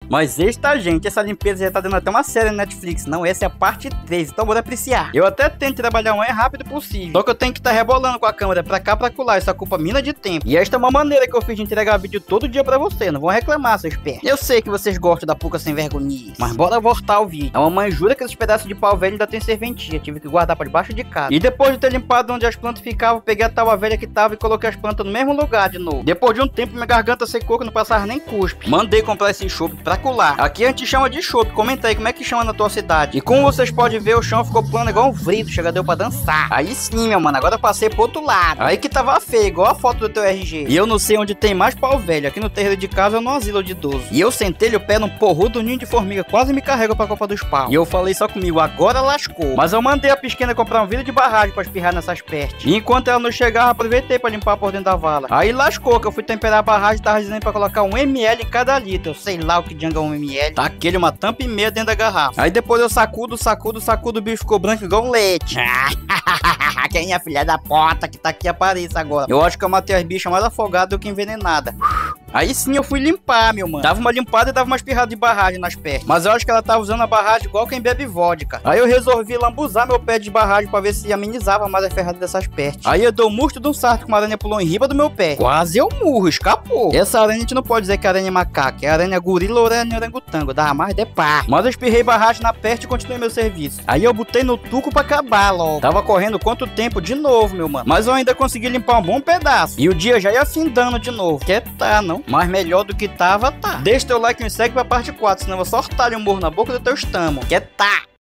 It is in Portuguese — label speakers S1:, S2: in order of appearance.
S1: Mas esta, gente, essa limpeza já tá dando até uma série na Netflix. Não, essa é a parte 3, então bora apreciar. Eu até tento trabalhar o mais rápido possível, só que eu tenho que estar rebolando com a câmera pra cá, pra colar. Isso ocupa mina de tempo. E esta é uma maneira que eu fiz de entregar vídeo todo dia pra você. Não vão reclamar, seus pés. Eu sei que vocês gostam da Puca sem vergonhice, mas bora voltar ao vídeo. A mamãe jura que esses pedaços de pau velho ainda tem serventia. Tive que guardar pra debaixo de casa. E depois de ter limpado onde as plantas ficavam, peguei a tábua velha que tava e coloquei as plantas no mesmo lugar de novo. Depois de um tempo, minha garganta secou que não passava nem cuspe. Mandei comprar esse enxofre pra colar. Aqui a gente chama de enxofre. Comenta aí como é que chama na tua cidade. E como vocês podem ver, o chão ficou plano igual um vrito. Chega, deu pra dançar. Aí sim, meu mano. Agora eu passei pro outro lado. Aí que tava feio, igual a foto do teu RG. E eu não sei onde tem mais pau velho. Aqui no terreiro de casa ou no asilo de idoso. E eu sentei o pé num porrudo ninho de formiga. Quase me carrega pra Copa dos Pau. E eu falei só comigo, agora lascou. Mas eu mandei a pisquena comprar um vidro de barragem pra espirrar nessas pestes. E enquanto ela não chegava, aproveitei pra limpar por dentro da vala. Aí lascou, que eu fui temperar a barragem e tava dizendo pra colocar 1 ml em cada litro. Eu sei lá o que dianga 1 ml. Tá aquele uma tampa e meia dentro da garrafa. Aí depois eu sacudo, o bicho ficou branco igual um leite. Quem é a filha da puta que tá aqui apareça agora? Eu acho que eu matei as bichas mais afogadas do que envenenada. Aí sim eu fui limpar, meu mano. Dava uma limpada e dava uma espirrada de barragem nas pernas. Mas eu acho que ela tava usando a barragem igual quem bebe vodka. Aí eu resolvi lambuzar meu pé de barragem pra ver se amenizava mais a ferrada dessas pernas. Aí eu dou um murto de um sarto que uma aranha pulou em riba do meu pé. Quase eu murro, escapou. Essa aranha a gente não pode dizer que é aranha macaca. É aranha gorila ou aranha orangotango. Dá mais de pá. Mas eu espirrei barragem na perna e continuei meu serviço. Aí eu botei no tuco pra acabar logo. Tava correndo quanto tempo de novo, meu mano. Mas eu ainda consegui limpar um bom pedaço. E o dia já ia findando de novo. Que tá, não? Mas melhor do que tava, tá. Deixa teu like e me segue pra parte 4, senão eu vou só ortalho um morro na boca do teu estômago. Que tá.